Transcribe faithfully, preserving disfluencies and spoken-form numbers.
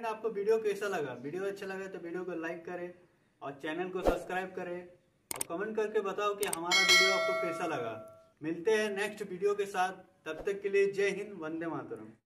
Friend आपको video कैसा लगा? वीडियो अच्छा लगा तो वीडियो को लाइक करें और चैनल को सब्सक्राइब करें और कमेंट करके बताओ कि हमारा वीडियो आपको कैसा लगा। मिलते हैं नेक्स्ट वीडियो के साथ, तब तक के लिए जय हिंद, वंदे मातरम।